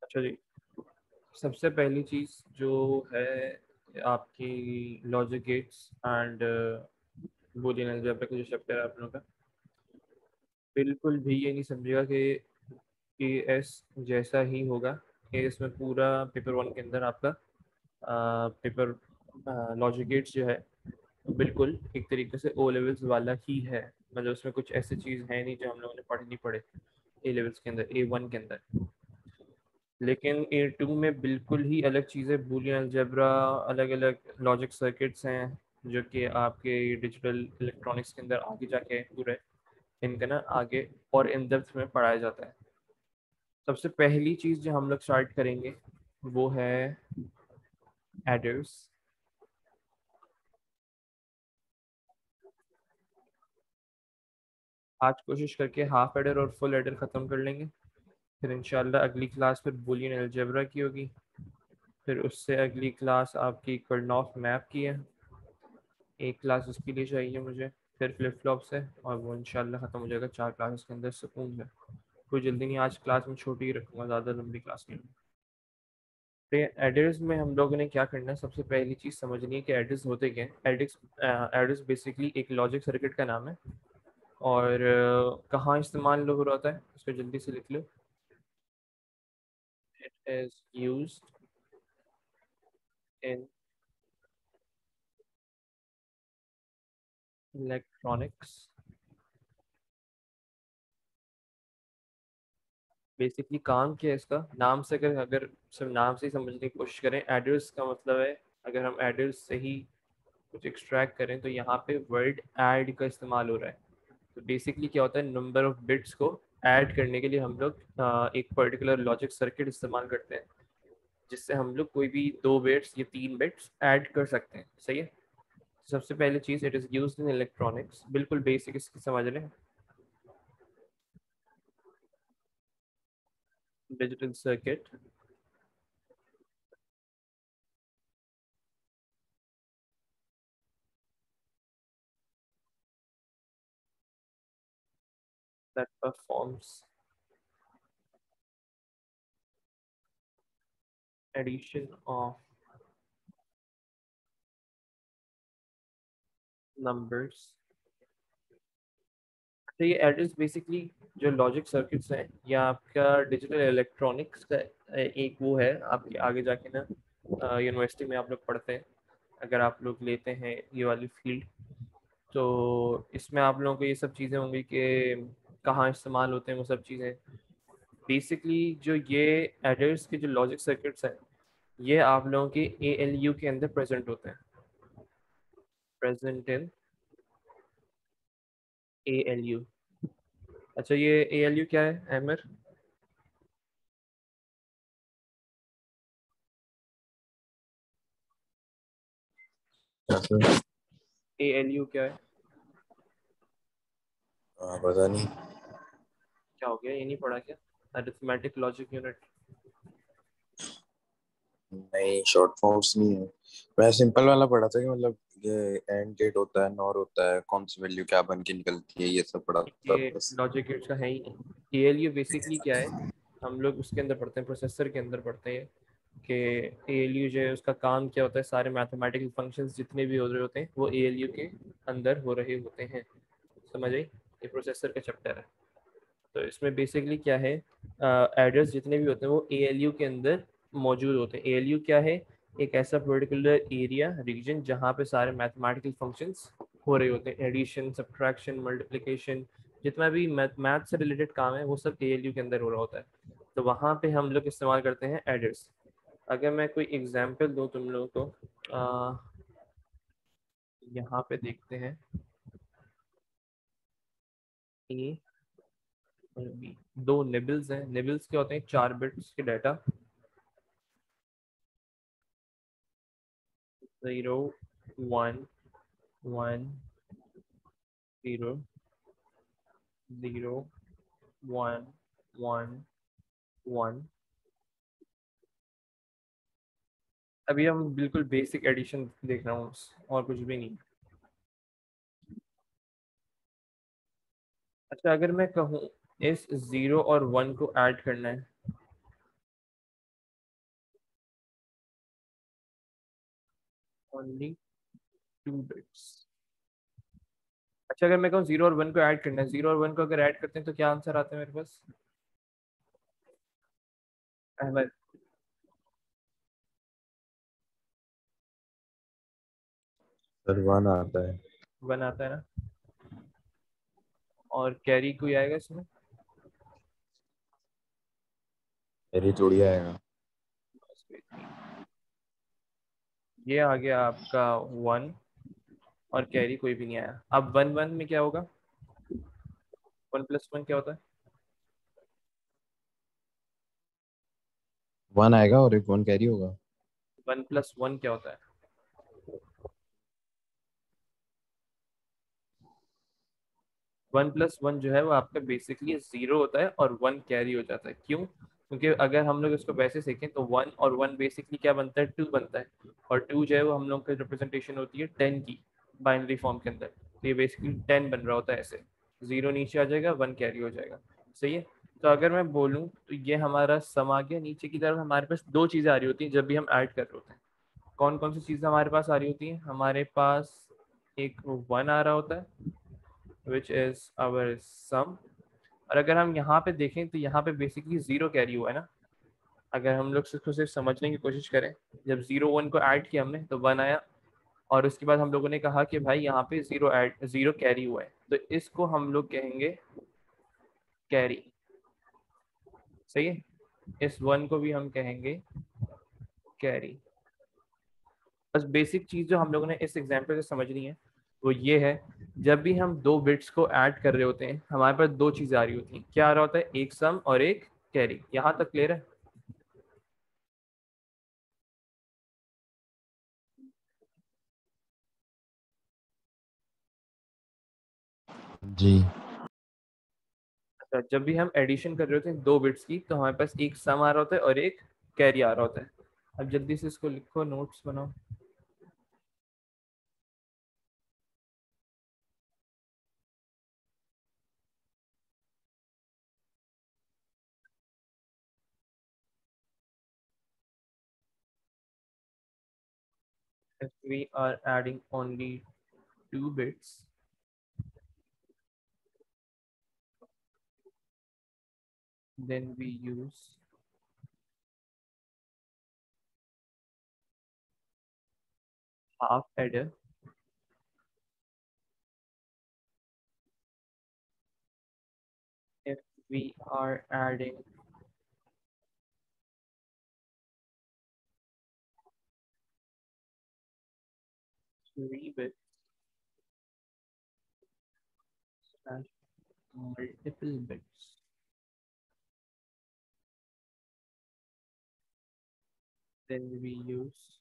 अच्छा जी, सबसे पहली चीज़ जो है आपकी logic gates and Boolean algebra का जो चैप्टर है आप लोगों का, बिल्कुल भी ये नहीं समझेगा कि एस जैसा ही होगा। एस में पूरा पेपर वन के अंदर आपका पेपर लॉजिक गेट्स जो है बिल्कुल एक तरीके से ओ लेवल्स वाला ही है। मतलब उसमें कुछ ऐसी चीज़ है नहीं जो हम लोगों ने पढ़नी पड़े ए लेवल्स के अंदर, ए वन के अंदर। लेकिन ए टू में बिल्कुल ही अलग चीज़ें, बूलियन अलजेब्रा, अलग अलग लॉजिक सर्किट्स हैं जो कि आपके डिजिटल इलेक्ट्रॉनिक्स के अंदर आगे जाके पूरे इनका ना आगे और इन डेप्थ में पढ़ाया जाता है। सबसे पहली चीज़ जो हम लोग स्टार्ट करेंगे वो है एडर्स। आज कोशिश करके हाफ एडर और फुल एडर ख़त्म कर लेंगे, फिर इंशाल्लाह अगली क्लास फिर बूलियन अलजेब्रा की होगी, फिर उससे अगली क्लास आपकी कर्नॉफ मैप की है, एक क्लास उसके लिए चाहिए मुझे, फिर फ्लिप फ्लॉप से, और वो इंशाल्लाह ख़त्म हो जाएगा 4 क्लासेस के अंदर सुकून से। कोई जल्दी नहीं, आज क्लास में छोटी ही रखूँगा, ज़्यादा लंबी क्लास नहीं। एडर्स में हम लोगों ने क्या करना है, सबसे पहली चीज़ समझनी है कि एडर्स होते क्या हैं। एडर्स बेसिकली एक लॉजिक सर्किट का नाम है, और कहाँ इस्तेमाल हो रहा होता है उसको जल्दी से लिख लो। It is used in electronics. Basically काम क्या है इसका, नाम से अगर अगर सिर्फ नाम से ही समझने की कोशिश करें, एडर्स का मतलब है, अगर हम एडर्स से ही कुछ एक्सट्रैक्ट करें तो यहाँ पे वर्ड ऐड का इस्तेमाल हो रहा है। तो बेसिकली क्या होता है, नंबर ऑफ बिट्स को ऐड करने के लिए हम लोग एक पर्टिकुलर लॉजिक सर्किट इस्तेमाल करते हैं, जिससे हम लोग कोई भी 2 बिट्स या 3 बिट्स ऐड कर सकते हैं। सही है। सबसे पहली चीज़, it is used in electronics, बिल्कुल बेसिक इसकी समझ लें। Digital circuit that performs addition of numbers। तो ये एड्रेस बेसिकली जो लॉजिक सर्किट्स हैं या आपका डिजिटल इलेक्ट्रॉनिक्स का एक वो है, आपके आगे जाके ना यूनिवर्सिटी में आप लोग पढ़ते हैं, अगर आप लोग लेते हैं ये वाली फील्ड, तो इसमें आप लोगों को ये सब चीज़ें होंगी कि कहाँ इस्तेमाल होते हैं वो सब चीज़ें। बेसिकली जो ये एडर्स के जो लॉजिक सर्किट्स हैं, ये आप लोगों के ALU के अंदर प्रेजेंट होते हैं, प्रेजेंट इन ALU। अच्छा, ये ALU क्या है एमर? कैसे? ALU क्या है? हाँ, पता नहीं। क्या हो गया, ये नहीं पढ़ा क्या? Arithmetic logic unit. नहीं, शॉर्ट फॉर्म्स नहीं है। मैं सिंपल वाला पढ़ा था कि मतलब ये एंड गेट होता है, नॉर होता है, कौन सी वैल्यू क्या बन के निकलती है, ये सब पढ़ा था ये बस। लॉजिक गेट्स का है ही नहीं। ALU बेसिकली क्या है, हम लोग उसके अंदर पढ़ते हैं, प्रोसेसर के अंदर पढ़ते हैं कि ALU जो है उसका काम क्या होता है, सारे मैथमेटिकल फंक्शंस जितने भी हो रहे होते हैं वो ALU के अंदर हो रहे होते हैं। समझ आई? ये प्रोसेसर का चैप्टर है। तो इसमें बेसिकली क्या है, एड्रेस जितने भी होते हैं वो ALU के अंदर मौजूद होते हैं। ALU क्या है, एक ऐसा पर्टिकुलर एरिया रीजन जहाँ पे सारे मैथमेटिकल फंक्शंस हो रहे होते हैं, एडिशन, सब्ट्रैक्शन, मल्टीप्लिकेशन, जितना भी मैथ से रिलेटेड काम है वो सब ALU के अंदर हो रहा होता है। तो वहाँ पे हम लोग इस्तेमाल करते हैं एडर्स। अगर मैं कोई एग्जांपल दूँ तुम लोगों को, यहाँ पे देखते हैं ए और बी, 2 निबल्स हैं। निबल्स क्या होते हैं, 4 बिट्स के डाटा, 0 1 1 0 0 1 1 1। अभी हम बिल्कुल बेसिक एडिशन देख रहा हूँ, और कुछ भी नहीं। अच्छा, अगर मैं कहूँ इस 0 और 1 को ऐड करना है, ओनली 2 बिट्स। अच्छा, अगर मैं कहूँ 0 और 1 को ऐड करना है, 0 और 1 को अगर ऐड करते हैं तो क्या आंसर आता है मेरे पास? अहमद। सर 1 आता है। 1 आता है ना? और कैरी कोई आएगा इसमें? मेरी थोड़ी आएगा। ये आ गया आपका 1, और कैरी कोई भी नहीं आया। अब 1 1 में क्या होगा? 1 + 1 क्या होता है? 1 आएगा और एक 1 कैरी होगा। 1 + 1 क्या होता है? 1 + 1 जो है वो आपका बेसिकली 0 होता है और 1 कैरी हो जाता है। क्यों? क्योंकि अगर हम लोग इसको वैसे सीखें तो 1 और 1 बेसिकली क्या बनता है? 2 बनता है। और 2 जो है वो हम लोग की रिप्रेजेंटेशन होती है 10 की, बाइनरी फॉर्म के अंदर। तो ये बेसिकली 10 बन रहा होता है ऐसे। 0 नीचे आ जाएगा, 1 कैरी हो जाएगा। सही है। तो अगर मैं बोलूँ तो ये हमारा सम आ गया। नीचे की तरफ हमारे पास दो चीज़ें आ रही होती हैं जब भी हम ऐड कर रहे होते हैं। कौन कौन सी चीज़ें हमारे पास आ रही होती हैं? हमारे पास एक 1 आ रहा होता है, विच इज आवर सम। और अगर हम यहाँ पे देखें तो यहाँ पे बेसिकली 0 कैरी हुआ है ना। अगर हम लोग इसको सिर्फ समझने की कोशिश करें, जब 0 1 को ऐड किया हमने तो 1 आया। और उसके बाद हम लोगों ने कहा कि भाई यहाँ पे 0 कैरी हुआ है, तो इसको हम लोग कहेंगे कैरी। सही है। इस 1 को भी हम कहेंगे कैरी। बस बेसिक चीज जो हम लोगों ने इस एग्जाम्पल से समझनी है वो ये है, जब भी हम दो बिट्स को ऐड कर रहे होते हैं हमारे पास दो चीजें आ रही होती हैं। क्या आ रहा होता है? एक सम और एक कैरी। यहाँ तक क्लियर है? जी। अच्छा, जब भी हम एडिशन कर रहे होते हैं दो बिट्स की तो हमारे पास एक सम आ रहा होता है और एक कैरी आ रहा होता है। अब जल्दी से इसको लिखो, नोट्स बनाओ। If we are adding only 2 bits, then we use half adder. If we are adding 3 bits and multiple bits, then we use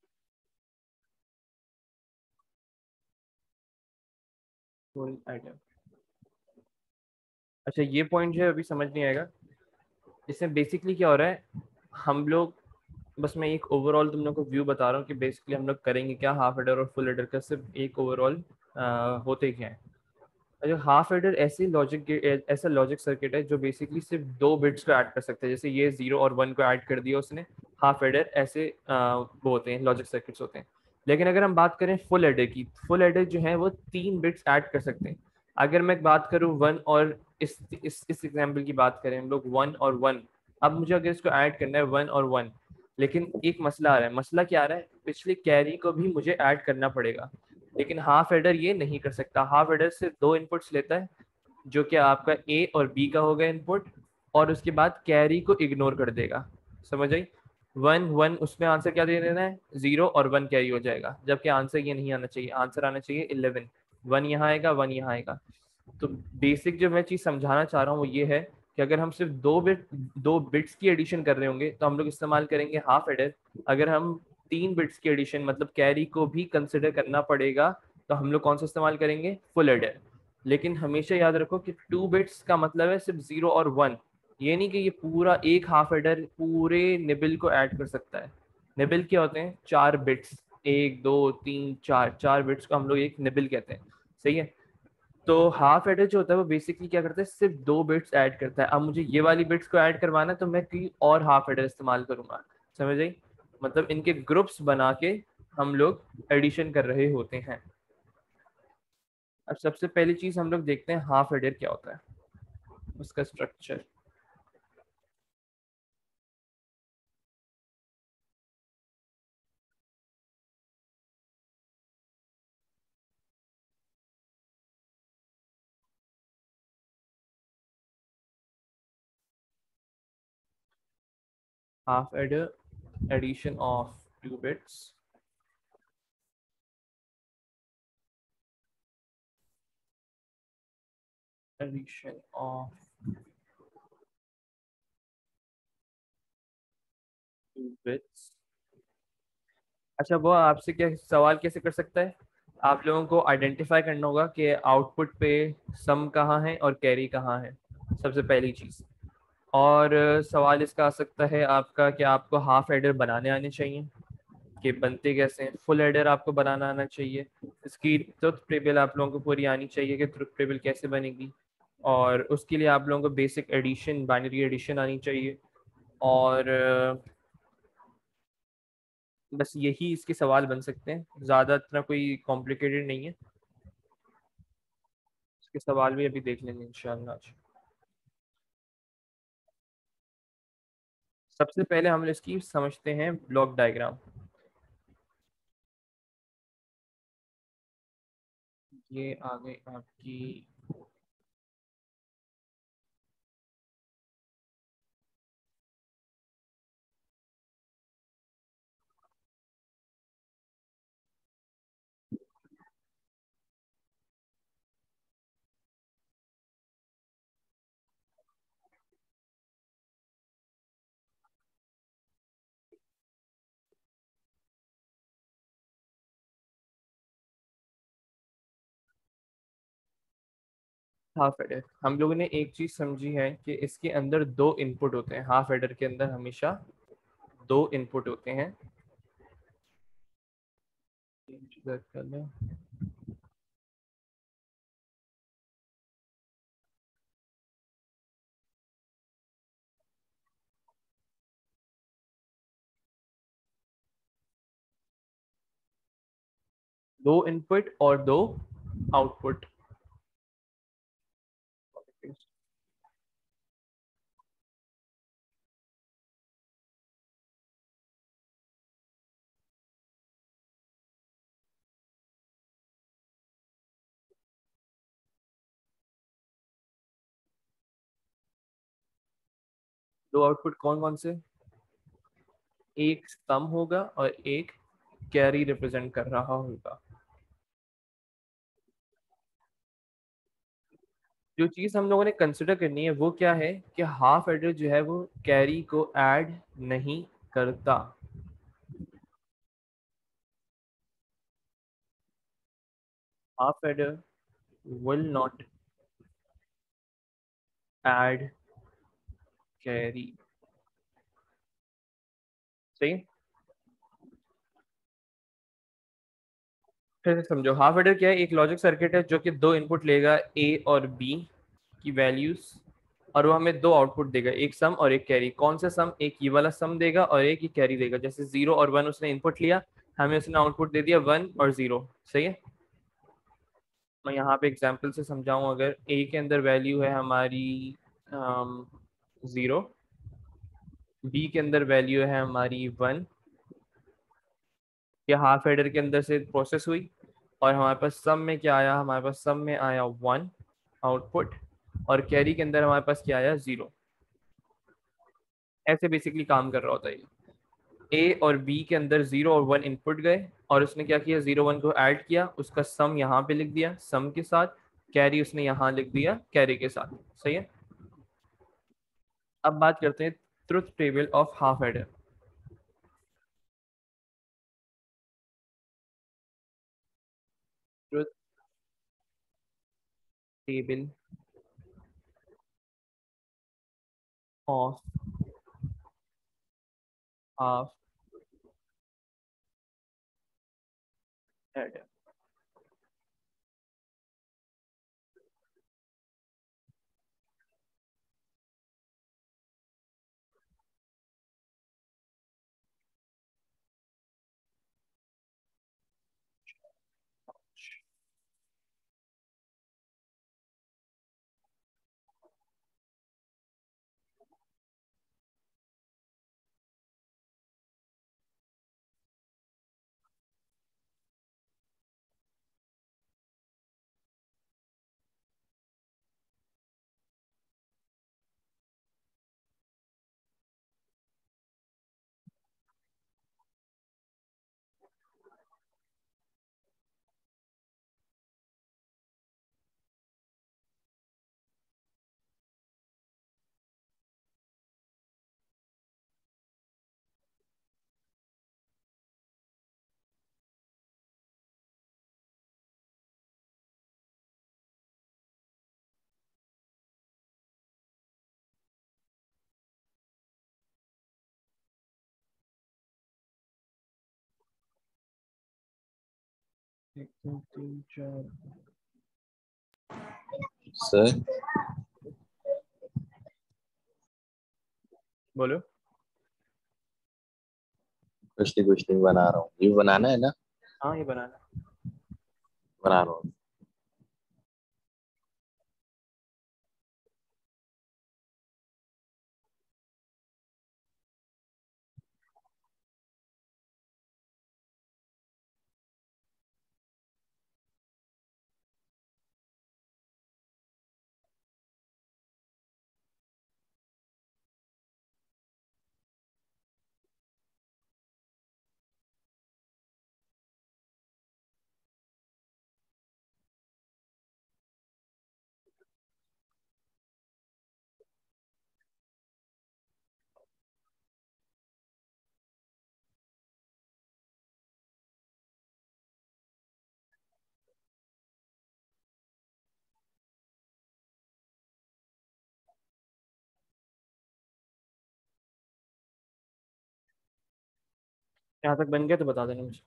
full adder. अच्छा, ये पॉइंट जो है अभी समझ नहीं आएगा। इसमें बेसिकली क्या हो रहा है, हम लोग, बस मैं एक ओवरऑल तुम लोग को व्यू बता रहा हूँ कि बेसिकली हम लोग करेंगे क्या। हाफ एडर और फुल एडर का सिर्फ एक ओवरऑल होते क्या है। जो हाफ एडर ऐसी लॉजिक, ऐसा लॉजिक सर्किट है जो बेसिकली सिर्फ दो बिट्स को ऐड कर सकते हैं। जैसे ये 0 और 1 को ऐड कर दिया उसने, हाफ एडर ऐसे वो होते हैं, लॉजिक सर्किट्स होते हैं। लेकिन अगर हम बात करें फुल एडर की, फुल एडर जो है वो 3 बिट्स ऐड कर सकते हैं। अगर मैं बात करूँ 1 और इस एग्जाम्पल की बात करें हम लोग 1 और 1। अब मुझे अगर इसको ऐड करना है 1 और 1, लेकिन एक मसला आ रहा है। मसला क्या आ रहा है? पिछले कैरी को भी मुझे ऐड करना पड़ेगा, लेकिन हाफ एडर ये नहीं कर सकता। हाफ एडर सिर्फ दो इनपुट्स लेता है, जो कि आपका ए और बी का होगा इनपुट, और उसके बाद कैरी को इग्नोर कर देगा। समझ आई? 1 1 उसमें आंसर क्या दे देना है? 0 और 1 कैरी हो जाएगा, जबकि आंसर ये नहीं आना चाहिए। आंसर आना चाहिए 11। 1 यहाँ आएगा, 1 यहाँ आएगा। तो बेसिक जो मैं चीज समझाना चाह रहा हूँ वो ये है कि अगर हम सिर्फ दो बिट्स की एडिशन कर रहे होंगे तो हम लोग इस्तेमाल करेंगे हाफ एडर। अगर हम 3 बिट्स की एडिशन मतलब कैरी को भी कंसिडर करना पड़ेगा तो हम लोग कौन सा इस्तेमाल करेंगे? Full adder. लेकिन हमेशा याद रखो कि 2 बिट्स का मतलब है सिर्फ 0 और 1। ये नहीं कि ये पूरा एक हाफ एडर पूरे निबिल को ऐड कर सकता है। निबिल क्या होते हैं? 4 बिट्स, 1 2 3 4, 4 बिट्स को हम लोग एक निबिल कहते हैं। सही है। तो हाफ एडर जो होता है वो बेसिकली क्या करता है? सिर्फ 2 बिट्स ऐड करता है। अब मुझे ये वाली बिट्स को ऐड करवाना है तो मैं कोई और हाफ एडर इस्तेमाल करूंगा। समझ आई? मतलब इनके ग्रुप्स बना के हम लोग एडिशन कर रहे होते हैं। अब सबसे पहली चीज हम लोग देखते हैं हाफ एडर क्या होता है, उसका structure. Half adder, addition of 2 bits, addition of 2 bits। अच्छा, वो आपसे क्या सवाल कैसे कर सकता है? आप लोगों को आइडेंटिफाई करना होगा कि आउटपुट पे सम कहाँ है और कैरी कहाँ है, सबसे पहली चीज़। और सवाल इसका आ सकता है आपका कि आपको हाफ एडर बनाने आने चाहिए, कि बनते कैसे हैं। फुल एडर आपको बनाना आना चाहिए। इसकी ट्रुथ टेबल आप लोगों को पूरी आनी चाहिए कि ट्रुथ टेबल कैसे बनेगी। और उसके लिए आप लोगों को बेसिक एडिशन, बाइनरी एडिशन आनी चाहिए। और बस यही इसके सवाल बन सकते हैं, ज़्यादा इतना कोई कॉम्प्लिकेटेड नहीं है। इसके सवाल भी अभी देख लेंगे इंशाल्लाह आज। सबसे पहले हम इसकी समझते हैं ब्लॉक डायग्राम। ये आ गई आपकी हाफ एडर। हम लोगों ने एक चीज समझी है कि इसके अंदर 2 इनपुट होते हैं। हाफ एडर के अंदर हमेशा 2 इनपुट होते हैं। कर लें। 2 इनपुट और 2 आउटपुट। 2 आउटपुट कौन कौन से? एक सम होगा और एक कैरी रिप्रेजेंट कर रहा होगा। जो चीज हम लोगों ने कंसिडर करनी है वो क्या है कि हाफ एडर जो है वो कैरी को ऐड नहीं करता। Half adder will not add carry. सही। फिर से समझो, हाफ एडर क्या है? एक लॉजिक सर्किट है जो कि 2 इनपुट लेगा, ए और बी की वैल्यूज, और वो हमें 2 आउटपुट देगा, एक सम और एक कैरी। कौन सा सम? एक ये वाला सम देगा और एक ये कैरी देगा। जैसे 0 और 1 उसने इनपुट लिया, हमें उसने आउटपुट दे दिया 1 और 0। सही है। मैं यहाँ पे एग्जाम्पल से समझाऊँ, अगर ए के अंदर वैल्यू है हमारी 0, बी के अंदर वैल्यू है हमारी 1, ये हाफ एडर के अंदर से प्रोसेस हुई, और हमारे पास सम में क्या आया? हमारे पास सम में आया 1 आउटपुट, और कैरी के अंदर हमारे पास क्या आया? 0। ऐसे बेसिकली काम कर रहा होता है। ए और बी के अंदर 0 और 1 इनपुट गए, और उसने क्या किया? 0 1 को ऐड किया, उसका सम यहाँ पे लिख दिया सम के साथ, कैरी उसने यहाँ लिख दिया कैरी के साथ। सही है। अब बात करते हैं truth table of half adder. Truth table of half adder. 1 2 3 4 sir बोलो। कुछ नहीं बना रहा हूँ, ये बनाना है ना, हाँ ये बनाना। बना रहा हूँ। यहाँ तक बन गया तो बता देना मुझे।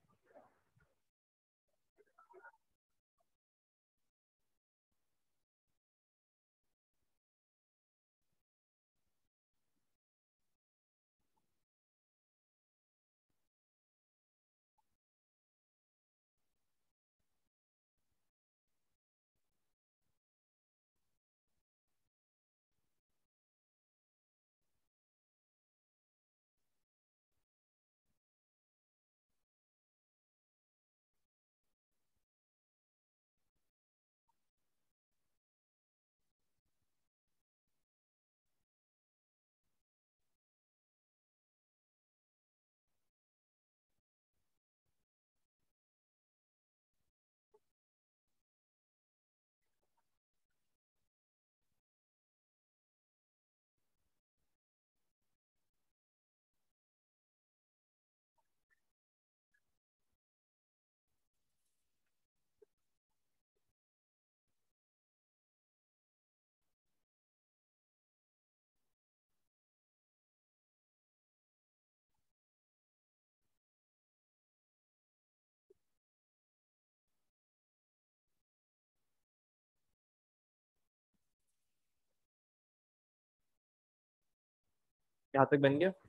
यहाँ तक बन गया।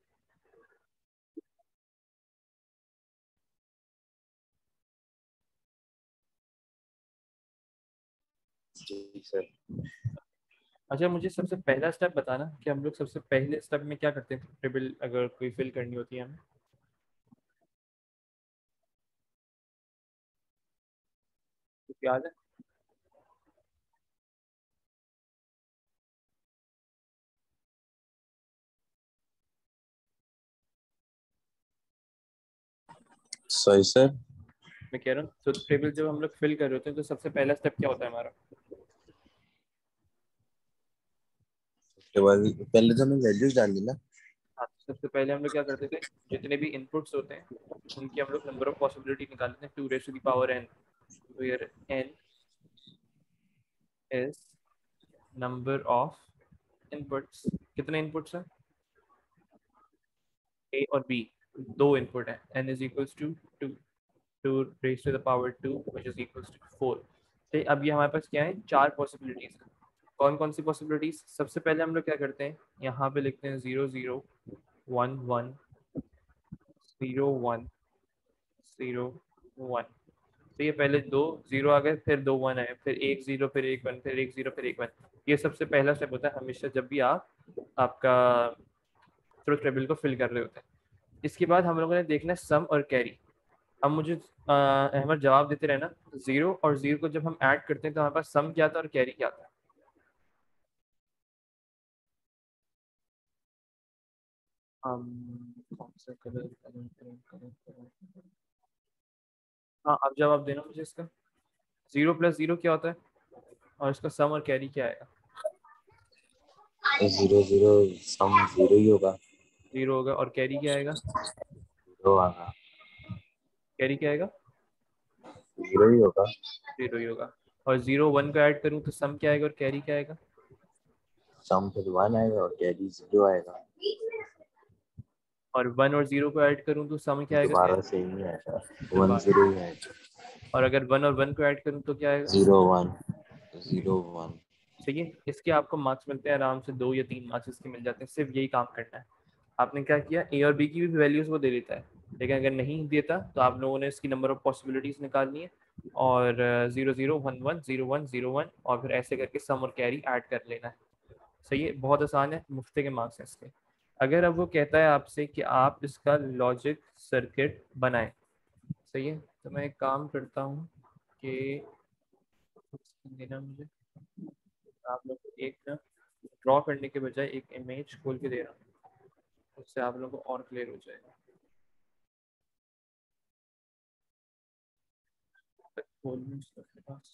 जी सर। अच्छा मुझे सबसे पहला स्टेप बताना कि हम लोग सबसे पहले स्टेप में क्या करते हैं टेबल अगर कोई फिल करनी होती है हमें। कुछ याद है? सही सर। मैं कह रहा हूँ तो टेबल जब हम लोग फिल कर रहे होते हैं तो सबसे पहला स्टेप क्या होता है हमारा? उसके बाद पहले तो हमें वैल्यूज डालनी ना। हाँ तो सबसे पहले हम लोग क्या करते थे, जितने भी इनपुट्स होते हैं उनकी हम लोग नंबर ऑफ पॉसिबिलिटी निकालते हैं 2 raised to the power n, where n is number of inputs। कितने इनपुट्स हैं? a और b, दो इनपुट है। n is equals to 2, 2 raised to the power 2 which is equals to 4। तो अब ये हमारे पास क्या है, चार पॉसिबिलिटीज है। कौन कौन सी पॉसिबिलिटीज? सबसे पहले हम लोग क्या करते हैं, यहाँ पे लिखते हैं 0 0 1 1 0 1 0 1। तो ये पहले दो जीरो आ गए, फिर दो वन आए, फिर एक जीरो, फिर एक वन, फिर एक जीरो, फिर एक वन। ये सबसे पहला स्टेप होता है हमेशा जब भी आप आपका ट्रुथ टेबल को फिल कर रहे होते हैं। इसके बाद हम लोगों ने देखना है सम और कैरी। अब मुझे अहमद जवाब देते रहना। जीरो और जीरो को जब हम ऐड करते हैं तो हमारे पास सम क्या था और कैरी क्या था? हम कौन सा colour colour colour colour colour. हाँ अब जवाब देना मुझे इसका। जीरो प्लस जीरो क्या होता है और इसका सम और कैरी क्या आएगा? जीरो जीरो सम जीरो ही होगा। जीरो होगा और कैरी क्या आएगा? जीरो आएगा। कैरी क्या आएगा? जीरो ही होगा। जीरो ही होगा। और जीरो वन को ऐड करूँ तो सम क्या आएगा और कैरी क्या आएगा? सम फिर वन आएगा और कैरी जीरो आएगा। और वन और जीरो को ऐड करूँ तो सम क्या आएगा दोबारा कैरी? सेम ही आएगा, फिर वन बात। जीरो ही आएगा। और अगर 1 और 1 को ऐड करूँ तो क्या आएगा? 0 1 0 1। सही है। इसके आपको मार्क्स मिलते हैं आराम से, 2 या 3 मार्क्स इसके मिल जाते हैं। सिर्फ यही काम करना है। आपने क्या किया, ए और बी की भी वैल्यूज वो दे देता है, लेकिन अगर नहीं देता तो आप लोगों ने इसकी नंबर ऑफ पॉसिबिलिटीज निकालनी है, और 0 0 1 1 0 1 0 1, और फिर ऐसे करके सम और कैरी ऐड कर लेना है। सही है, बहुत आसान है, मुफ्ते के मार्क्स हैं इसके। अगर अब वो कहता है आपसे कि आप इसका लॉजिक सर्किट बनाएं, सही है, तो मैं एक काम करता हूँ कि देना मुझे, आप लोग को एक ना ड्रॉ करने के बजाय एक इमेज खोल के दे रहा हूँ, उससे आप लोगों को और क्लियर हो जाएगा। खोलने उसको अपने पास।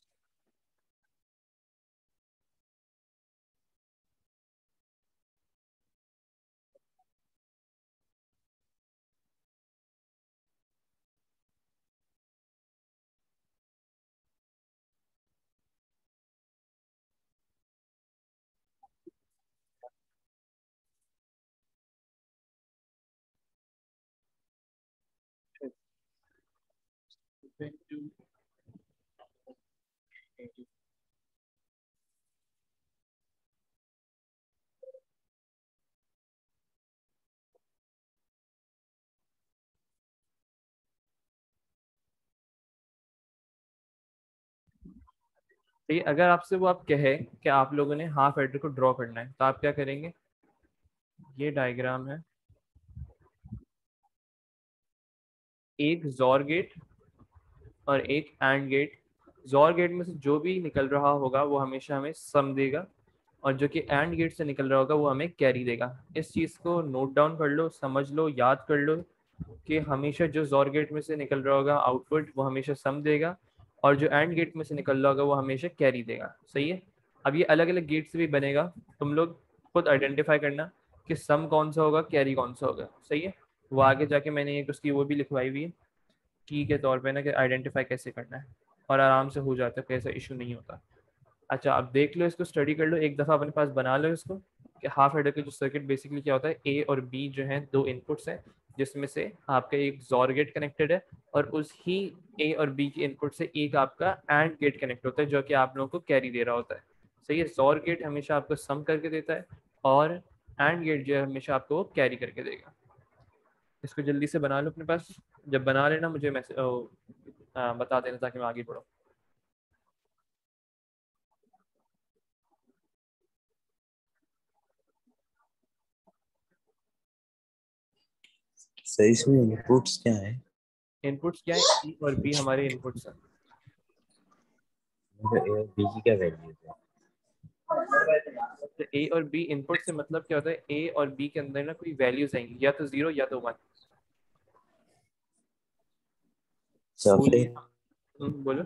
अगर आपसे वो आप कहे कि आप लोगों ने हाफ एडर को ड्रॉ करना है, तो आप क्या करेंगे? ये डायग्राम है, एक जॉर गेट और एक एंड गेट। जॉर गेट में से जो भी निकल रहा होगा वो हमेशा हमें सम देगा, और जो कि एंड गेट से निकल रहा होगा वो हमें कैरी देगा। इस चीज़ को नोट डाउन कर लो, समझ लो, याद कर लो कि हमेशा जो जॉर गेट में से निकल रहा होगा आउटपुट वो हमेशा सम देगा, और जो एंड गेट में से निकल रहा होगा वो हमेशा कैरी देगा। सही है। अब ये अलग अलग गेट से भी बनेगा, तुम लोग खुद आइडेंटिफाई करना कि सम कौन सा होगा, कैरी कौन सा होगा। सही है। वो आगे जाके मैंने एक उसकी वो भी लिखवाई हुई है की के तौर पे ना, कि आइडेंटिफाई कैसे करना है, और आराम से हो जाता है, कैसा इशू नहीं होता। अच्छा, अब देख लो, इसको स्टडी कर लो, एक दफ़ा अपने पास बना लो इसको, कि हाफ एडर का जो सर्किट बेसिकली क्या होता है, ए और बी जो हैं दो इनपुट्स हैं, जिसमें से आपका एक जॉर गेट कनेक्टेड है, और उस ही ए और बी के इनपुट से एक आपका एंड गेट कनेक्ट होता है, जो कि आप लोगों को कैरी दे रहा होता है। सही है। जॉर गेट हमेशा आपको सम करके देता है, और एंड गेट जो है हमेशा आपको कैरी करके देगा। इसको जल्दी से बना लो अपने पास। जब बना लेना मुझे मैसेज बता देना, ताकि मैं आगे बढ़ूँ। सही, इसमें इनपुट्स क्या है? इनपुट्स क्या है? ई और बी हमारे इनपुट्स हैं। बी की क्या वैल्यू है? तो ए और बी इनपुट से मतलब क्या होता है, ए और बी के अंदर ना कोई वैल्यूज आएंगी, या तो 0 या तो 1। अच्छा, बोलिए। फिर बोलो।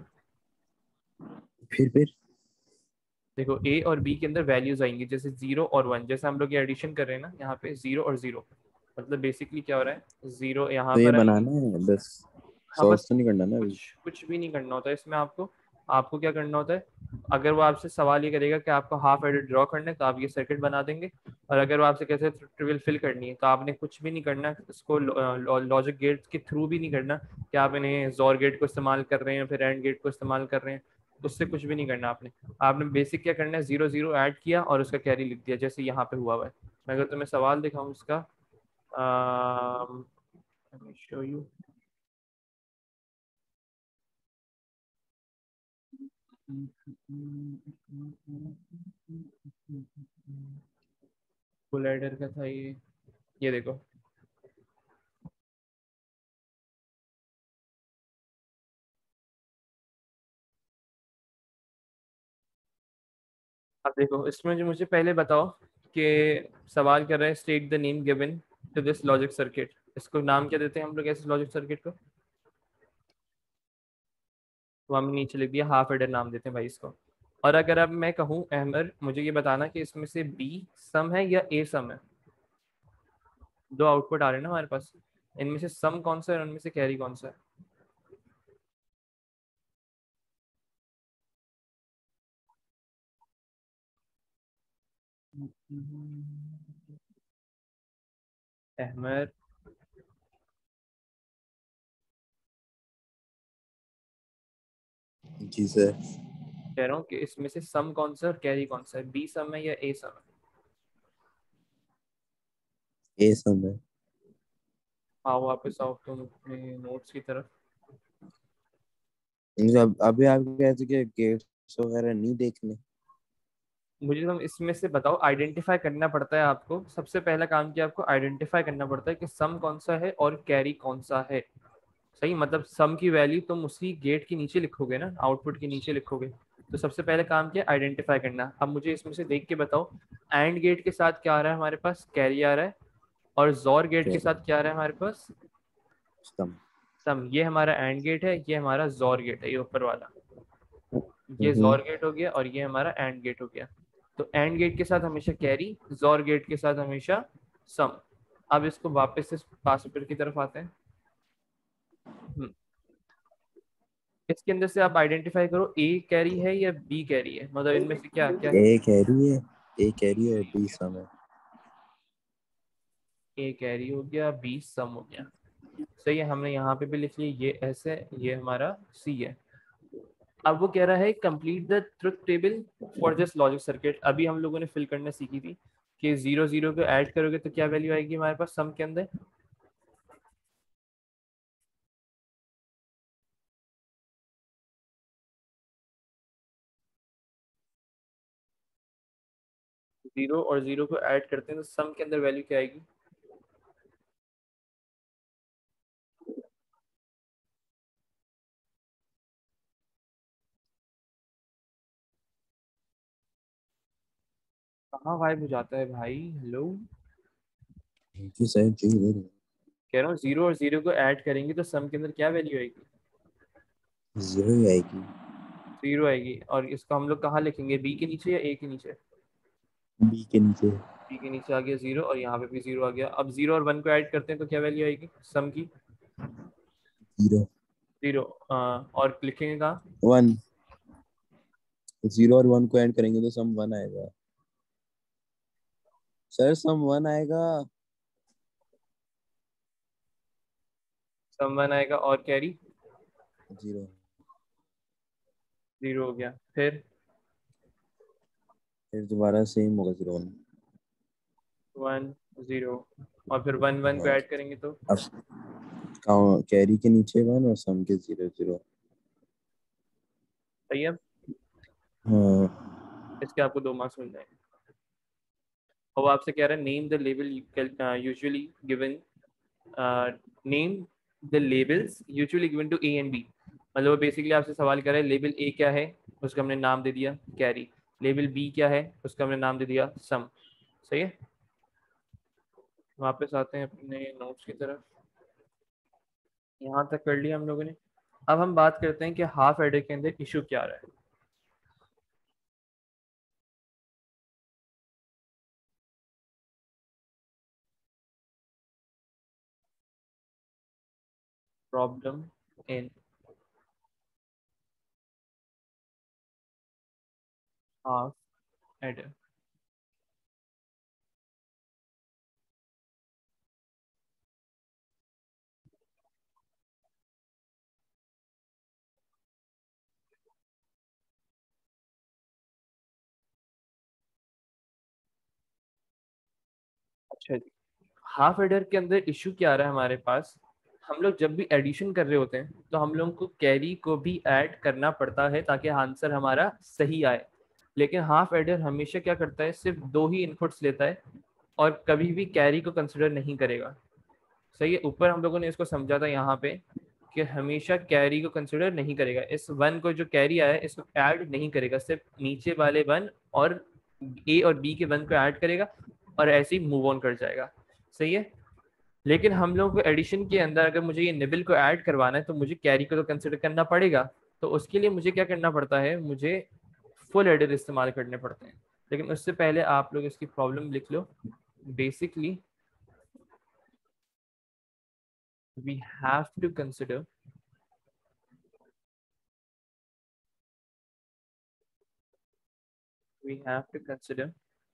फिर देखो, ए और बी के अंदर वैल्यूज आएंगी, जैसे 0 और 1, जैसे हम लोग ये एडिशन कर रहे हैं ना, यहाँ पे 0 और 0, मतलब बेसिकली क्या हो रहा है, 0 यहाँ तो ये पर आएगी। बनाना है बस, हाँ सॉल्व बस, तो नहीं करना ना कुछ अभी? कुछ भी नहीं करना होता है इसमें आपको। आपको क्या करना होता है, अगर वो आपसे सवाल ये करेगा कि आपको हाफ एडर ड्रॉ करना है, तो आप ये सर्किट बना देंगे। और अगर वो आपसे कैसे ट्रिवियल फिल करनी है, तो आपने कुछ भी नहीं करना, इसको लॉजिक गेट के थ्रू भी नहीं करना, कि आप इन्हें जोर गेट को इस्तेमाल कर रहे हैं फिर एंड गेट को इस्तेमाल कर रहे हैं, उससे कुछ भी नहीं करना आपने। आपने बेसिक क्या करना है, 0 0 ऐड किया और उसका कैरी लिख दिया, जैसे यहाँ पे हुआ हुआ है। मैं अगर तुम्हें सवाल दिखाऊँ इसका, शो यू। फुल एडर का था ये देखो। अब देखो, इसमें जो मुझे पहले बताओ कि सवाल कर रहे हैं, state the name given to this logic circuit. इसको नाम क्या देते हैं हम लोग ऐसे लॉजिक सर्किट को? तो हमने नीचे लिख दिया हाफ एडर नाम देते हैं भाई इसको। और अगर अब मैं कहूँ अहमद, मुझे ये बताना कि इसमें से बी सम है या ए सम है। दो आउटपुट आ रहे हैं ना हमारे पास, इनमें से सम कौन सा है और उनमें से कैरी कौन सा है? अहमद, जी सर। कह रहा हूँ कि इसमें से सम कौन सा और कैरी कौन सा है, बी सम है या ए सम है? ए समय। आओ वापस आओ तुम अपने नोट्स की तरफ। जब अभी आप कहते कि गेट्स वगैरह नहीं देखने। मुझे तुम इसमें से बताओ, आइडेंटिफाई करना पड़ता है आपको, सबसे पहला काम किया आपको आइडेंटिफाई करना पड़ता है कि सम कौन सा है और कैरी कौन सा है। सही, मतलब सम की वैल्यू तुम उसी गेट के नीचे लिखोगे ना, आउटपुट के नीचे लिखोगे। तो सबसे पहले काम किया आइडेंटिफाई करना। अब मुझे इसमें से देख के बताओ, एंड गेट के साथ क्या आ रहा है हमारे पास, कैरी आ रहा है। और जोर गेट के कैरी। साथ क्या आ रहा है हमारे पास, सम। सम। ये हमारा एंड गेट है, ये हमारा जोर गेट है, ये ऊपर वाला। ये हम्म। जोर गेट हो गया और ये हमारा एंड गेट हो गया। तो एंड गेट के साथ हमेशा कैरी, जोर गेट के साथ हमेशा सम। अब इसको वापस से पासवर्ड की तरफ आते हैं। हम्म, इसके अंदर से आप आइडेंटिफाई करो ए कैरी है या बी कैरी है, मतलब इनमें से क्या क्या है। ए कैरी है। ए कैरी है, बी सम है। ए कैरी हो गया, बी सम हो गया। सही है, हमने यहाँ पे भी लिख लिया, ये ऐसे, ये हमारा सी है। अब वो कह रहा है complete the truth table for this logic circuit. अभी हम लोगों ने फिल करना सीखी थी कि जीरो जीरो को ऐड करोगे तो क्या वैल्यू आएगी हमारे पास सम के अंदर। जीरो और जीरो को ऐड करते हैं तो सम के अंदर वैल्यू क्या आएगी। कहाँ गायब हो जाता है भाई, हेलो। जी सर जी सर। कह रहा हूँ जीरो और जीरो को ऐड करेंगे तो सम के अंदर क्या वैल्यू आएगी। जीरो ही आएगी। जीरो आएगी। और इसको हम लोग कहाँ लिखेंगे, बी के नीचे या ए के नीचे। बी के नीचे। बी के नीचे आ गया जीरो और यहाँ पे भी जीरो आ गया। अब जीरो और वन को ऐड करते हैं तो क्या वैल्यू आएगी सम की। जीरो। जीरो। और लिखेंगे कहाँ। वन। जीरो और वन को ऐड करेंगे तो सम वन आएगा। सर सम वन आएगा। सम वन आएगा और कैरी जीरो। जीरो हो गया। फिर फिर दोबारा सेम होगा जीरो वन। One zero. और फिर वन वन को हाँ। ऐड करेंगे तो अब कैरी के नीचे वन और सम के जीरो जीरो। सही है। हाँ। इसके आपको 2 मार्क्स मिल जाएंगे। और वो आपसे कह रहा है name the level usually given, name the labels usually given to A and B. मतलब वो बेसिकली आपसे सवाल कर रहा है लेबल ए क्या है, उसका हमने नाम दे दिया कैरी। लेबल बी क्या है, उसका हमने नाम दे दिया सम। सही है। वापस आते हैं अपने नोट्स की तरफ। यहाँ तक कर लिया हम लोगों ने। अब हम बात करते हैं कि हाफ एडर के अंदर इशू क्या आ रहा है। Problem in half adder. अच्छा जी, हाफ एडर के अंदर इशू क्या आ रहा है हमारे पास। हम लोग जब भी एडिशन कर रहे होते हैं तो हम लोगों को कैरी को भी ऐड करना पड़ता है ताकि आंसर हमारा सही आए। लेकिन हाफ एडर हमेशा क्या करता है, सिर्फ दो ही इनपुट्स लेता है और कभी भी कैरी को कंसिडर नहीं करेगा। सही है, ऊपर हम लोगों ने इसको समझा था यहाँ पे कि हमेशा कैरी को कंसिडर नहीं करेगा। इस वन को जो कैरी आया है इसको ऐड नहीं करेगा, सिर्फ नीचे वाले वन और ए और बी के वन को ऐड करेगा और ऐसे ही मूव ऑन कर जाएगा। सही है। लेकिन हम लोगों को एडिशन के अंदर अगर मुझे ये निबल को ऐड करवाना है तो मुझे कैरी को तो कंसिडर करना पड़ेगा। तो उसके लिए मुझे क्या करना पड़ता है, मुझे फुल एडर इस्तेमाल करने पड़ते हैं। लेकिन उससे पहले आप लोग इसकी प्रॉब्लम लिख लो। Basically we have to consider we have to consider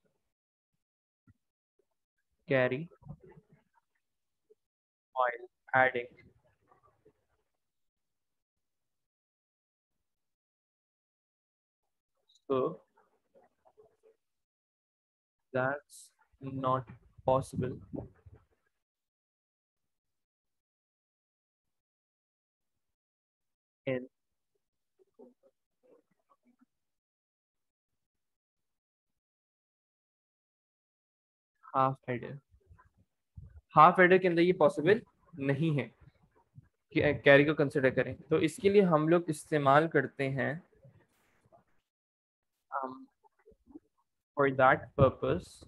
carry while adding So that's not possible in half adder. Half adder के अंदर ये पॉसिबल नहीं है कि कैरी को कंसिडर करें, तो इसके लिए हम लोग इस्तेमाल करते हैं for that purpose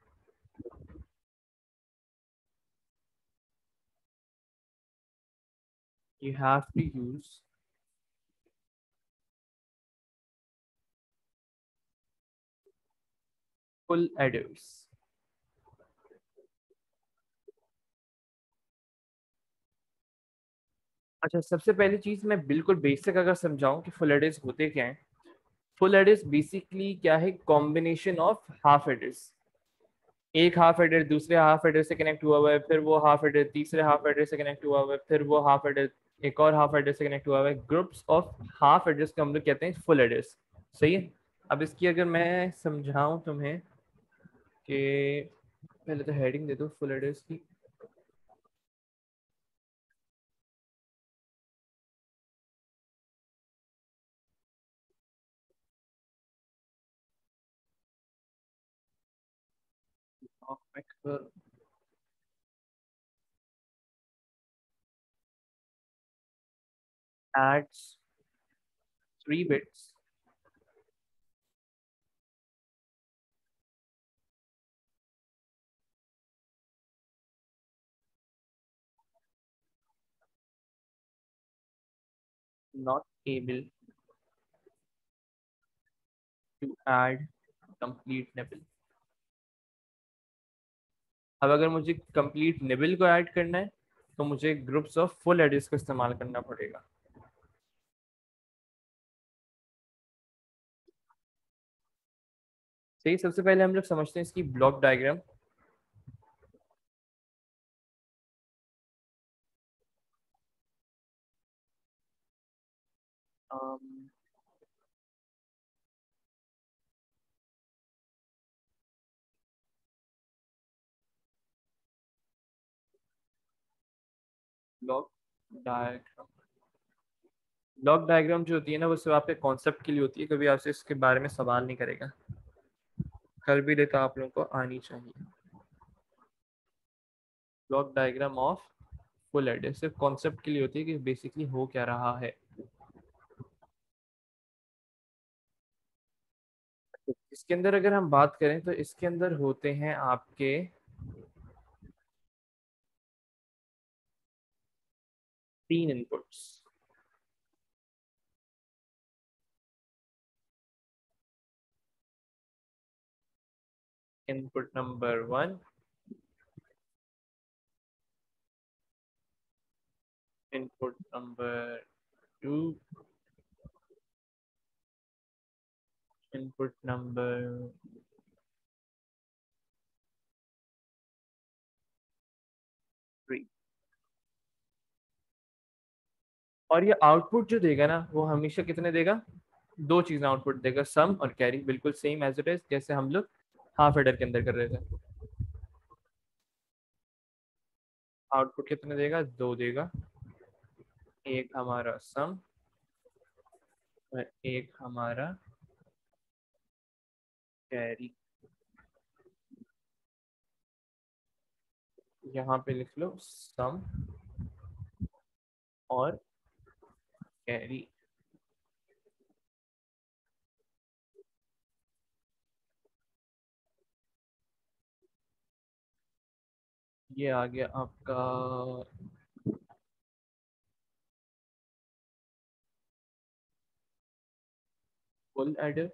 you have to use full adders। अच्छा, सबसे पहली चीज मैं बिल्कुल बेसिक अगर समझाऊं कि फुल एडर्स होते क्या हैं। फुल एडर्स बेसिकली क्या है, कॉम्बिनेशन ऑफ हाफ एडर्स। एक हाफ एडर दूसरे हाफ एडर से कनेक्ट हुआ हुआ है, फिर वो हाफ एडर तीसरे हाफ एडर से कनेक्ट हुआ हुआ है, फिर वो हाफ एडर एक और हाफ एडर से कनेक्ट हुआ हुआ है। ग्रुप्स ऑफ हाफ एडर्स को हम लोग कहते हैं फुल एडर्स। सही है। अब इसकी अगर मैं समझाऊं तुम्हें कि पहले तो हेडिंग दे दो फुल एडर्स की। adds 3 bits not able to add complete nibble। अब अगर मुझे कंप्लीट निबल को ऐड करना है तो मुझे ग्रुप्स ऑफ फुल एडर्स का इस्तेमाल करना पड़ेगा। सही, सबसे पहले हम लोग समझते हैं इसकी block diagram. Block diagram, block diagram जो होती है ना वो सिर्फ आपके कॉन्सेप्ट के लिए होती है, कभी आपसे इसके बारे में सवाल नहीं करेगा। कर भी लेता आप लोगों को आनी चाहिए। Block diagram of full adder सिर्फ कॉन्सेप्ट के लिए होती है कि बेसिकली हो क्या रहा है। इसके अंदर अगर हम बात करें तो इसके अंदर होते हैं आपके 3 inputs. Input number 1, input number 2, input number 3। और ये आउटपुट जो देगा ना वो हमेशा कितने देगा, 2 चीजें आउटपुट देगा, सम और कैरी, बिल्कुल सेम एज इट इज जैसे हम लोग हाफ एडर के अंदर कर रहे थे। आउटपुट कितने देगा, 2 देगा। एक हमारा सम और एक हमारा कैरी। यहाँ पे लिख लो सम और कैरी। ये आ गया आपका full adder.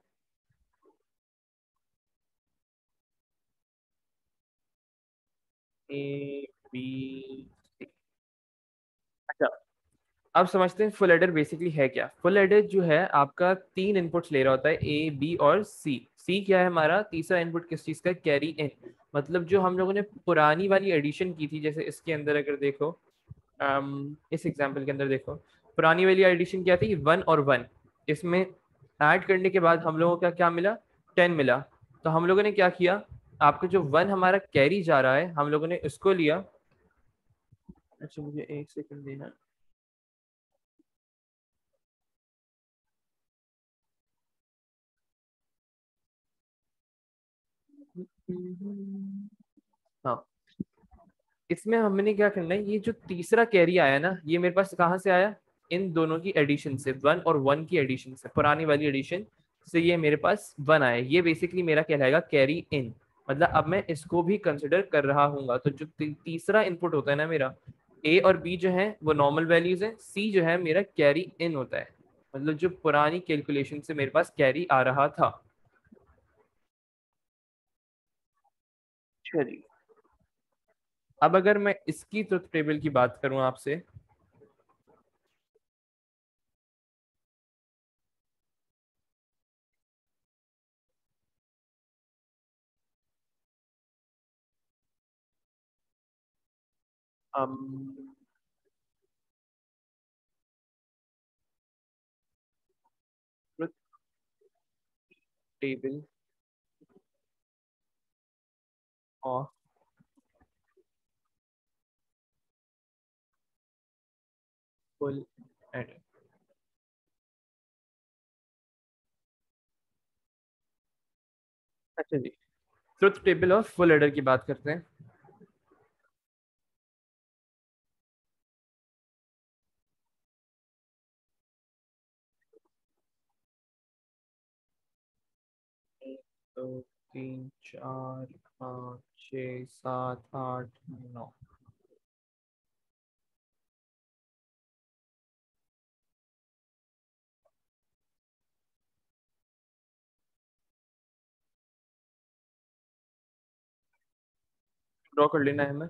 A B C. अच्छा, अब समझते हैं फुल एडर बेसिकली है क्या। फुल एडर जो है आपका 3 इनपुट्स ले रहा होता है, ए बी और सी। सी क्या है हमारा तीसरा इनपुट, किस चीज का, कैरी इन। मतलब जो हम लोगों ने पुरानी वाली एडिशन की थी, जैसे इसके अंदर अगर देखो, इस एग्जांपल के अंदर देखो, पुरानी वाली एडिशन क्या थी, 1 और 1। इसमें ऐड करने के बाद हम लोगों को क्या क्या मिला, 10 मिला। तो हम लोगों ने क्या किया, आपका जो 1 हमारा कैरी जा रहा है, हम लोगों ने इसको लिया। अच्छा मुझे एक सेकंड देना। हाँ, इसमें हमने क्या करना है, ये जो तीसरा कैरी आया ना, ये मेरे पास कहाँ से आया, इन दोनों की एडिशन से, 1 और 1 की एडिशन से, पुरानी वाली एडिशन से ये मेरे पास 1 आया। ये बेसिकली मेरा कहलाएगा कैरी इन। मतलब अब मैं इसको भी कंसिडर कर रहा हूँ। तो जो तीसरा इनपुट होता है ना मेरा, ए और बी जो है वो नॉर्मल वैल्यूज है, सी जो है मेरा कैरी इन होता है, मतलब जो पुरानी कैलकुलेशन से मेरे पास कैरी आ रहा था। चलिए, अब अगर मैं इसकी ट्रुथ टेबल की बात करूं आपसे, truth table of full adder. अच्छा जी, truth table of full adder की बात करते हैं। एक, दो, तीन, चार, पाँच, छः, सात, आठ, नौ। ड्रॉ कर लेना है हमें।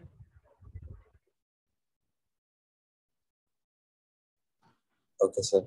Okay sir.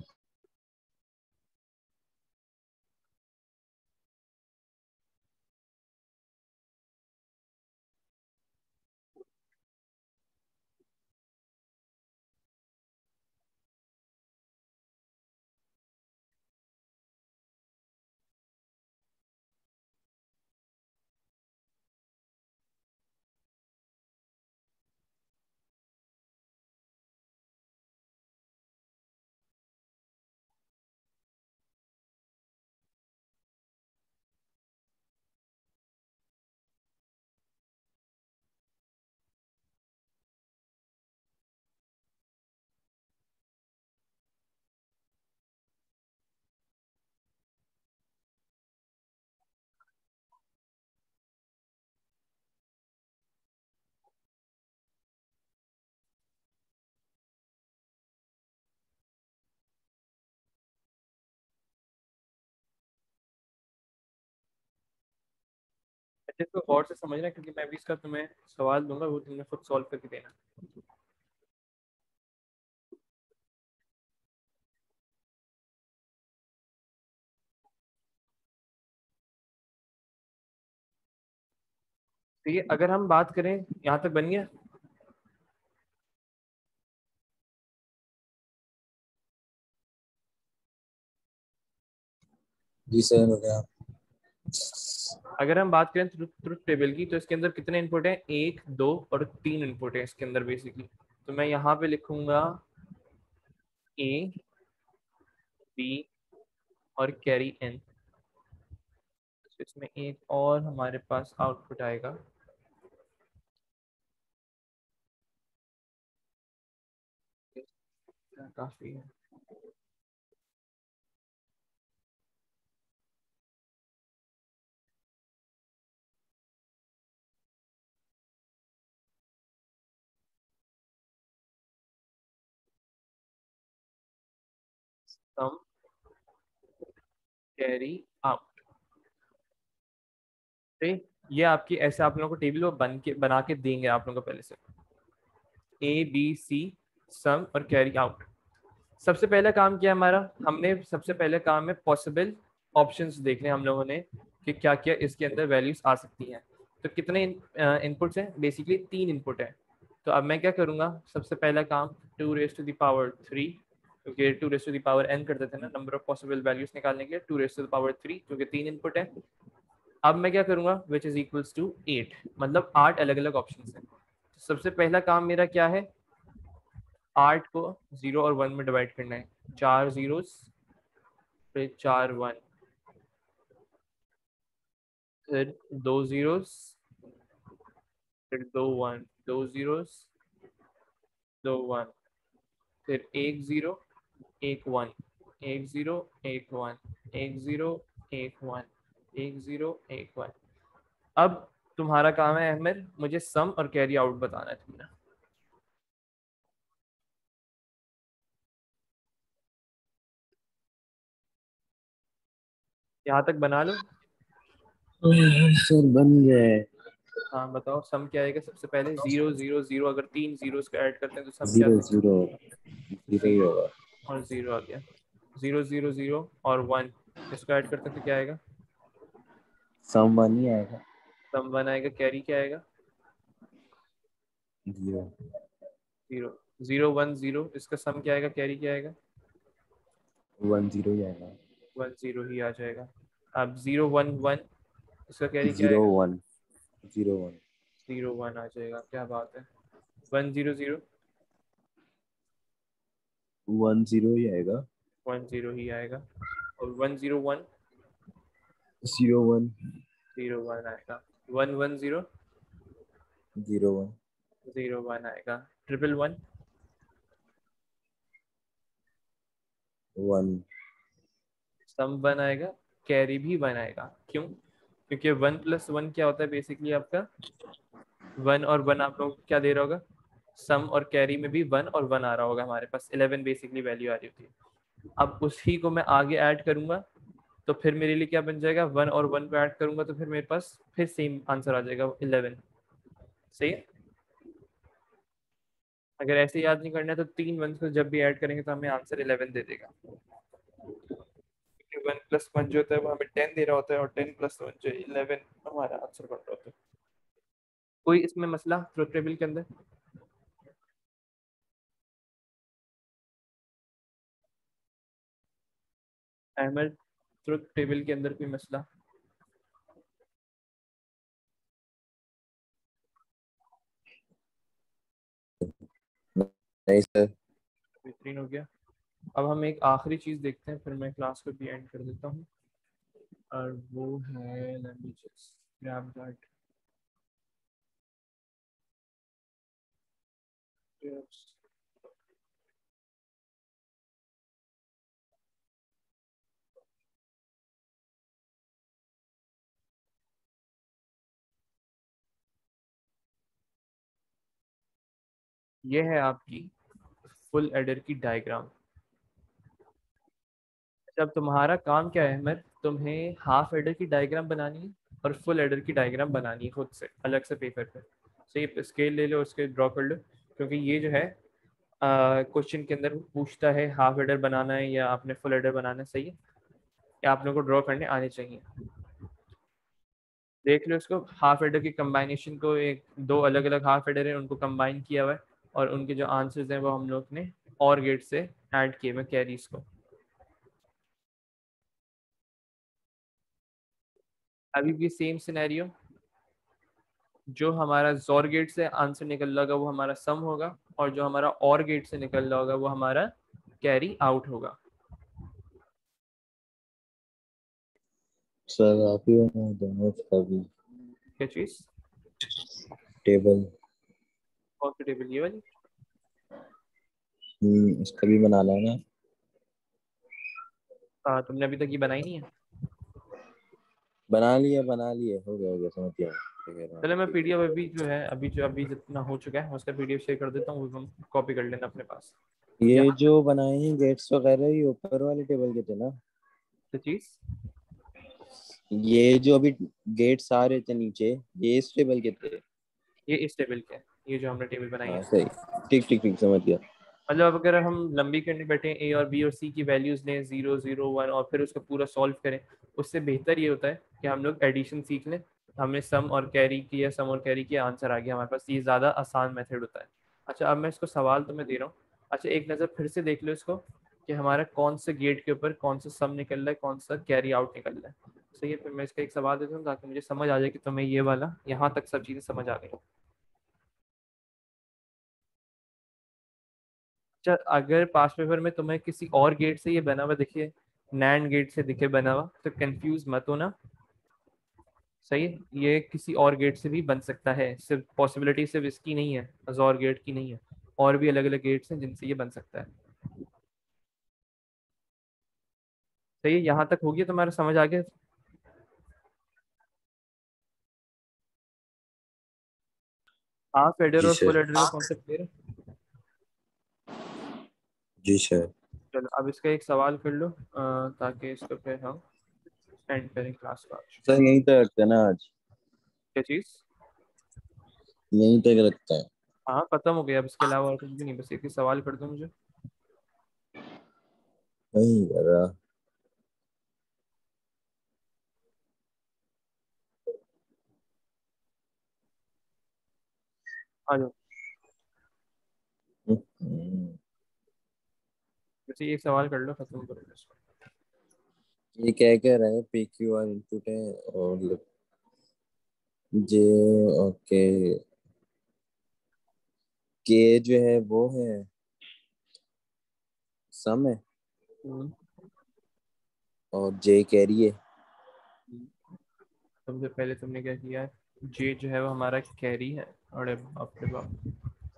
अच्छे से गौर से समझना, क्योंकि मैं भी इसका तुम्हें सवाल दूंगा, वो तुमने खुद सॉल्व करके देना। तो ये अगर हम बात करें, यहाँ तक बन गया। जी सर हो गया। अगर हम बात करें ट्रुथ टेबल की, तो इसके अंदर कितने इनपुट हैं, 1, 2 और 3 इनपुट हैं इसके अंदर बेसिकली। तो मैं यहाँ पे लिखूंगा ए, बी और कैरी एन। इसमें एक और हमारे पास आउटपुट आएगा, काफी है। Sum carry out. ये आपकी ऐसे आप लोगों को टेबल वो बना के देंगे आप लोगों को पहले से, ए बी सी, सम और कैरी आउट। सबसे पहला काम किया हमारा, हमने सबसे पहले काम में पॉसिबल ऑप्शंस देखने हम लोगों ने कि क्या क्या इसके अंदर वैल्यूज आ सकती हैं। तो कितने इनपुट्स हैं, बेसिकली 3 इनपुट है। तो अब मैं क्या करूंगा, सबसे पहला काम 2 raised to the power 3, क्योंकि 2 raise to the power n करते थे ना नंबर ऑफ पॉसिबल वैल्यूज निकालने के लिए, 2 रेज़ टू द पावर 3 क्योंकि 3 इनपुट है। अब मैं क्या करूंगा, विच इज इक्वल्स टू 8, मतलब 8 अलग अलग ऑप्शन है। सबसे पहला काम मेरा क्या है, 8 को 0 और 1 में डिवाइड करना है। 4 जीरोस फिर 4 1, फिर 2 जीरोस फिर 2 1, 2 जीरोस 2 1, फिर 1 0 1 1, 1 0 1 1, 1 0 1 1, 1 0 1 1। अब तुम्हारा काम है अहमद, मुझे सम और कैरी आउट बताना है तुमने। यहाँ तक बना लो। सर बन गए। हाँ बताओ, सम क्या आएगा सबसे पहले। 0 0 0, अगर 3 जीरो को ऐड करते हैं तो सम क्या जीरो आता है। जीरो जीरो ही 0 होगा। और 0 आ गया। 0 0 0 और 1, इसको ऐड करते हैं तो क्या आएगा। सम वन ही आएगा। सम 1 आएगा। कैरी क्या आएगा। जीरो 0 0 1 0, इसका सम क्या आएगा, कैरी क्या आएगा। वन जीरो ही आएगा। 1 0 ही आ जाएगा। अब 0 1 1, इसका कैरी क्या जीरो आएगा। वन जीरो वन 0 1 आ जाएगा, क्या बात है। 1 0 0, वन जीरो ही आएगा। 1 0 ही आएगा। और 1 0 1, जीरो वन 0 1 आएगा। 1 1 0, जीरो वन 0 1 आएगा। ट्रिपल 1, वन सम 1 आएगा। कैरी भी 1 आएगा। क्यों, क्योंकि 1 प्लस 1 क्या होता है बेसिकली आपका 1, और 1 आप लोग क्या दे रहा होगा, सम और कैरी में भी 1 और 1 आ रहा होगा हमारे पास, 11 बेसिकली वैल्यू आ रही होती है। अब उसी को मैं आगे ऐड करूंगा तो फिर मेरे लिए क्या बन जाएगा, 1 और 1 को ऐड करूंगा तो फिर मेरे पास फिर सेम आंसर आ जाएगा 11। सही है। अगर ऐसे याद नहीं करना है तो 3 1 को जब भी ऐड करेंगे तो हमें आंसर 11 दे देगा। 1 प्लस 1 जो होता है वो हमें 10 दे रहा होता है, और 10 प्लस 1 जो 11 हमारा आंसर बन रहा होता है। कोई इसमें मसला ट्रुथ टेबल के अंदर। अहमद, ट्रुथ टेबल के अंदर कोई मसला। नहीं सर। बेहतरीन हो गया। अब हम एक आखिरी चीज देखते हैं, फिर मैं क्लास को भी एंड कर देता हूँ, और वो है let me just grab that. ये है आपकी फुल एडर की डायग्राम। जब तुम्हारा काम क्या है अहमद, तुम्हें हाफ एडर की डायग्राम बनानी है और फुल एडर की डायग्राम बनानी है खुद से अलग से पेपर पे। सो ये स्केल ले लो, उसके ड्रॉ कर लो, क्योंकि ये जो है क्वेश्चन के अंदर पूछता है हाफ एडर बनाना है या आपने फुल एडर बनाना है। सही है, या आप लोगों को ड्रॉ करने आने चाहिए। देख लो इसको, हाफ एडर की कंबाइनेशन को, एक दो अलग अलग हाफ एडर है उनको कंबाइन किया हुआ है, और उनके जो आंसर्स हैं वो हम लोग ने और गेट से ऐड किए हुए कैरीज को। अभी भी सेम सिनेरियो, जो हमारा जोर गेट से आंसर निकल रहा होगा वो हमारा सम होगा, और जो हमारा और गेट से निकल रहा होगा वो हमारा कैरी आउट होगा। सर आप ही बना दो नोट्स का भी क्या चीज। टेबल। कौन सी टेबल, ये वाली। इसका भी बना लेना। हाँ, तुमने अभी तक ये बनाई नहीं है। बना लिए हो गया समझ गया। चलो मैं पीडीएफ अभी जो है, अभी जितना हो चुका है उसका पीडीएफ शेयर कर देता हूँ, वो हम कॉपी कर लेना अपने पास। ये यहाँ जो बनाए हैं गेट्स वगैरह ये ऊपर वाले टेबल के थे ना। से चीज, ये जो अभी गेट्स आ रहे थे नीचे ये इस टेबल के थे। ये इस टेबल के हैं, ये जो हमने टेबल बनाई हाँ है। सही। ठीक ठीक ठीक समझ गया। मतलब अब अगर हम लंबी करने बैठे ए और बी और सी की वैल्यूज लें 0 0 1 और फिर उसका पूरा सॉल्व करें, उससे बेहतर ये होता है कि हम लोग एडिशन सीख लें। हमने सम और कैरी किया, सम और कैरी किया, आंसर आ गया हमारे पास, ये ज़्यादा आसान मेथड होता है। अच्छा, अब मैं इसको सवाल तो मैं दे रहा हूँ। अच्छा, एक नज़र फिर से देख लो इसको, कि हमारा कौन से गेट के ऊपर कौन सा सम निकल रहा है, कौन सा कैरी आउट निकल रहा है। सही है, फिर मैं इसका एक सवाल देता हूँ ताकि मुझे समझ आ जाए कि तुम्हें ये वाला यहाँ तक सब चीज़ें समझ आ गई। अच्छा, अगर पास्ट पेपर में तुम्हें किसी और गेट से ये बना हुआ दिखे, नैंड गेट से दिखे बना हुआ, तो कंफ्यूज मत होना। सही है, ये किसी और गेट से भी बन सकता है, सिर्फ पॉसिबिलिटी सिर्फ इसकी नहीं है, अजोर गेट की नहीं है, और भी अलग अलग गेट्स हैं जिनसे ये बन सकता है। सही है, यहाँ तक हो गया तुम्हारा, समझ आ गया? हाफ एडर जी और फुल सर। एडर का कॉन्सेप्ट क्लियर है? जी सर। चलो अब इसका एक सवाल कर लो, ताकि इसको फिर हम एंड करें क्लास का आज। सर यहीं तक रखते हैं ना आज? क्या चीज़? यहीं तक रखते हैं। हाँ खत्म हो गया, अब इसके अलावा और कुछ भी नहीं, बस एक ही सवाल कर दो मुझे। वही कर रहा। आ जाओ, हम्म, बस ये एक सवाल कर लो, खत्म करो इसको। ये क्या कह रहा है? पी क्यू आर इनपुट है और जे, ओके, के जो है वो है सम है हम्म, और जे कैरी है। सबसे पहले तुमने क्या किया है, जे जो है वो हमारा कैरी है। अरे बाप रे बाप,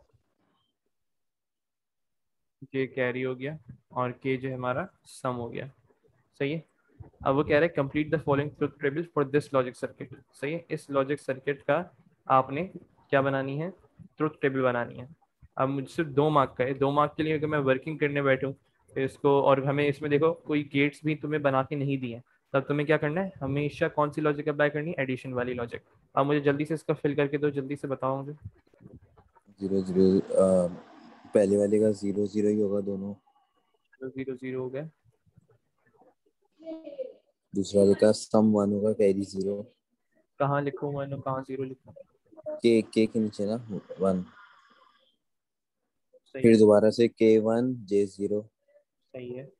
जे कैरी हो गया और के जो है हमारा सम हो गया। सही है, अब वो कह रहे हैं complete the following truth table for this logic circuit. सही है, इस लॉजिक सर्किट का आपने क्या बनानी है, ट्रुथ टेबल बनानी है। अब मुझसे 2 मार्क का है, 2 मार्क के लिए अगर मैं वर्किंग करने बैठूं तो इसको, और हमें इसमें देखो कोई गेट्स भी तुम्हें बना के नहीं दिए, तब तुम्हें क्या करना है, हमेशा कौन सी लॉजिक अप्लाई करनी है, एडिशन वाली लॉजिक। अब मुझे जल्दी से इसका फिल करके दो, जल्दी से बताओ मुझे। जीरो जीरो, पहले वाले का जीरो जीरो ही होगा दोनों। 0 0 हो गया। दूसरा वाले का सम वन होगा, कैरी जीरो। कहाँ लिखूँ मैंने, कहाँ 0 लिखूँ? के नीचे ना वन। सही फिर है। दोबारा से के वन जे जीरो। सही है।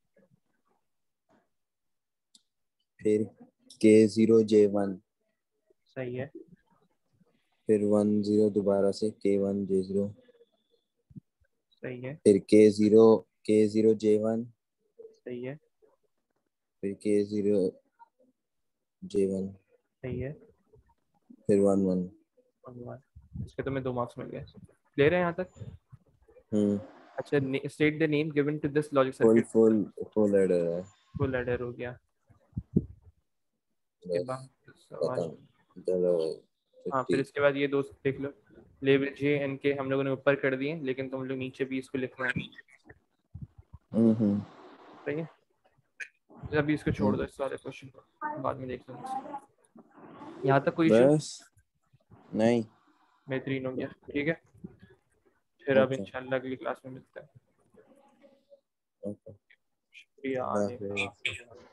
फिर के जीरो जे वन। सही है। फिर वन जीरो, दोबारा से के वन जे जीरो। सही है। फिर के जीरो जे वन। सही है। फिर के जीरो जे वन। सही है। फिर वन वन। धन्यवाद, इसके तो मैं 2 मार्क्स मिल गए। क्लियर है यहाँ तक? हम्म। अच्छा, state the name given to this logic full circuit. Full full adder है। फुल एडर हो गया। इसके बस बाद सवाल, खत्म। चलो भाई, हाँ फिर छुट्टी। इसके बाद ये दोस्त देख लो, लेवल जे एन के हम लोगों ने ऊपर कर दिए, लेकिन तुम लोग नीचे भी इसको लिखना है। हम्म। सही है, अभी इसको छोड़ हम्म। दो, इस सारे क्वेश्चन को बाद में देख लेंगे। यहाँ तक कोई इशू? बस नहीं। बेहतरीन हो गया, ठीक है। फिर अब ओके। इंशाल्लाह अगली क्लास में मिलते हैं। ओके। शुक्रिया आने का।